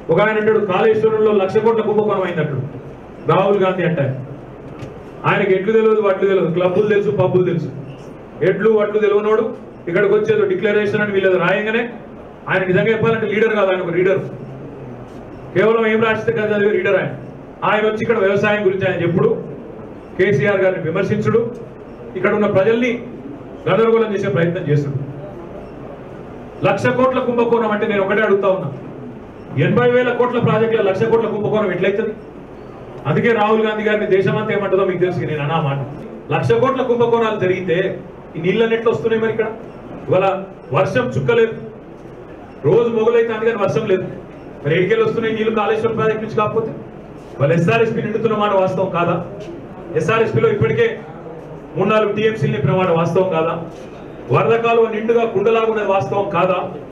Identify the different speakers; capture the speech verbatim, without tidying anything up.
Speaker 1: ఒక ఆయన అంటాడు కాళేశ్వరంలో లక్ష కోట్ల కుంభకోణం అయిందట్టు రాహుల్ గాంధీ అంటే ఆయనకి ఎట్లు తెలియదు వడ్లు తెలియదు, క్లబ్బులు తెలుసు పబ్బులు తెలుసు, ఎడ్లు వడ్లు తెలియనోడు ఇక్కడికి వచ్చేది డిక్లరేషన్ అని వీళ్ళది రాయంగానే ఆయన నిజంగా చెప్పాలంటే లీడర్ కాదు, ఆయన ఒక రీడర్, కేవలం ఏం రాస్తే కదా చదివే రీడర్ ఆయన. ఆయన వచ్చి ఇక్కడ వ్యవసాయం గురించి ఆయన చెప్పుడు, కేసీఆర్ గారిని విమర్శించుడు, ఇక్కడ ఉన్న ప్రజల్ని గందరగోళం చేసే ప్రయత్నం చేస్తుడు. లక్ష కోట్ల కుంభకోణం అంటే నేను ఒకటే అడుగుతా ఉన్నా, ఎనభై వేల కోట్ల ప్రాజెక్టుల లక్ష కోట్ల కుంభకోణం ఎట్లయితుంది? అందుకే రాహుల్ గాంధీ గారిని దేశమంతా ఏమంటుందో మీకు తెలుసు, నేను అన్నా మాట. లక్ష కోట్ల కుంభకోణాలు జరిగితే ఈ నీళ్ళని ఎట్లా వస్తున్నాయి మరి? ఇక్కడ ఇవాళ వర్షం చుక్కలేదు, రోజు మొగలైతే అందుకని వర్షం లేదు, మరి ఎడికెళ్ళి వస్తున్నాయి నీళ్లు కాళేశ్వరం ప్రాజెక్ట్ నుంచి? కాకపోతే వాళ్ళు ఎస్ఆర్ఎస్పీ నిండుతున్న మాట వాస్తవం కాదా? ఎస్ఆర్ఎస్పీలో ఇప్పటికే మూడు నాలుగు టీఎంసీలు నింపిన మాట వాస్తవం కాదా? వరద కాలువ నిండుగా కుండలాగున్నది వాస్తవం కాదా?